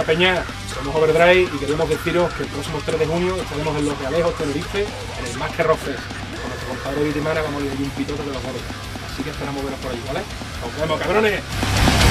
Peña, somos Overdrive y queremos deciros que el próximo 3 de junio estaremos en Los Realejos, Tenerife, en el Más que Rock Fest. Con nuestro compadre Vitimana vamos a ir un pitote de los gordos. Así que esperamos veros por allí, ¿vale? ¡Nos vemos, cabrones!